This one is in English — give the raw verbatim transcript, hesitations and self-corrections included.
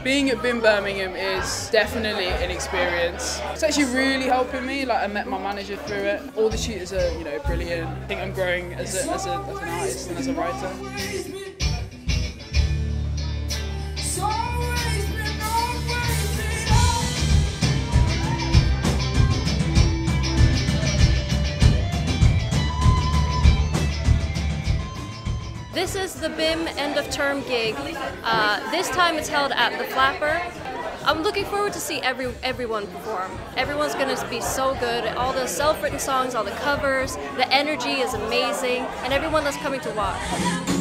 Being at BIMM Birmingham is definitely an experience. It's actually really helping me. Like, I met my manager through it. All the tutors are, you know, brilliant. I think I'm growing as, a, as, a, as an artist and as a writer. This is the BIMM end of term gig. Uh, this time it's held at the Flapper. I'm looking forward to see every everyone perform. Everyone's going to be so good. All the self-written songs, all the covers, the energy is amazing, and everyone that's coming to watch.